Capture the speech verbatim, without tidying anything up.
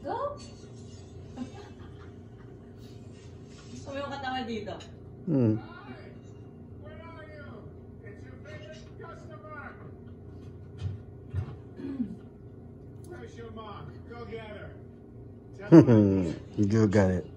Go! Gusto mo yung katanga dito? Hmm. Where are you? It's your favorite customer. Where's your mom? Go get her. Tell her You got it.